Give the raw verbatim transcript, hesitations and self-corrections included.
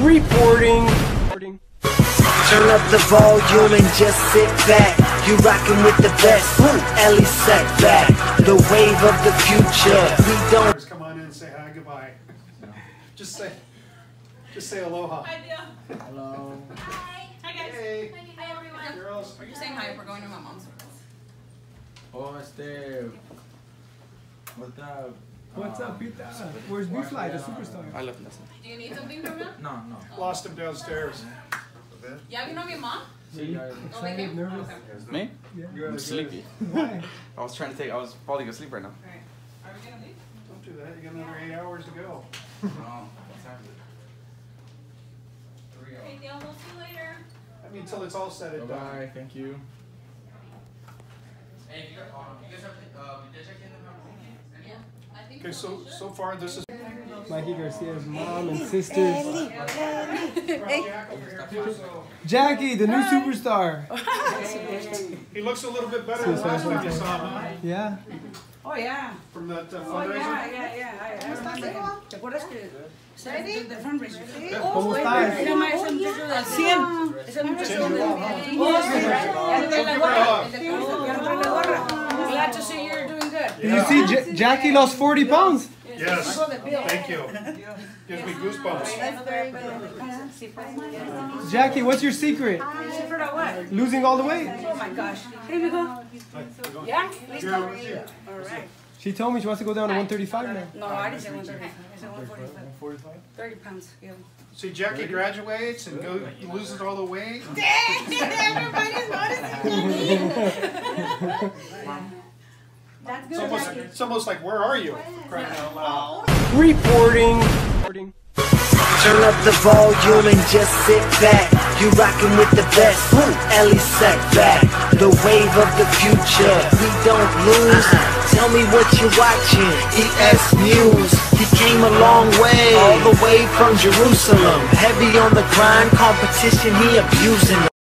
Reporting. Turn up the volume and just sit back. You rockin' with the best. Ellie sat back. The wave of the future. We don't. Come on in and say hi, goodbye. Just say, just say aloha. I do. Hello. Hi. Hi guys. Hey. Hi everyone. Girls. We're just saying hi. We're going to my mom's house. Oh, este. What's up? What's up, Pita? Where's B-Fly, the superstar? I left nothing. Do you need something from him? No, no. Lost him downstairs. ¿Ya vino mi mom? See, I, Oh, they came? nervous. Okay. me? Yeah. I'm sleepy. Why? I was trying to take. I was falling asleep right now. Alright. Are we gonna leave? Don't do that. You got another eight hours to go. No. What time is it? Three Okay, Dale, we'll see you later. I mean, until it's all said and Bye done. bye. Thank you. Hey, you guys, you guys have uh, did check in the Yeah. I think Okay, so so far this is. Mikey Garcia's mom and sisters. Jack over here too, so Jackie, the new superstar. he looks a little bit better than last time you saw him. Yeah. Oh, yeah. From that uh, Oh, fundraiser. yeah, yeah, yeah. I, I remember. ¿Te acuerdas que se de, de fundraiser? ¿Cómo estás? Era más ese muchacho de cien. Ese muchacho de Oh, sí. Ya no trae la gorra. Ya no trae la gorra. Glad to see you're doing good. Did you see J Jackie lost forty pounds? Yes. Thank you. Gives me goosebumps. Jackie, what's your secret? Secret of what? Losing all the weight? Oh my gosh. Hey, mijo. Yeah? Listo? All right. She told me she wants to go down to one thirty-five now. No, I didn't say one thirty-five. I said one forty-five. thirty pounds. Yeah. See, Jackie graduates and go loses all the weight. Everybody's noticing. That's It's good. almost, it's almost like, where are you? Crying out loud. Reporting. Turn up the volume and just sit back. You rockin' with the best. Ellie sat back. The wave of the future. We don't lose. Tell me what you're watching. E S News. He came a long way, all the way from Jerusalem. Heavy on the grind, competition he abusing.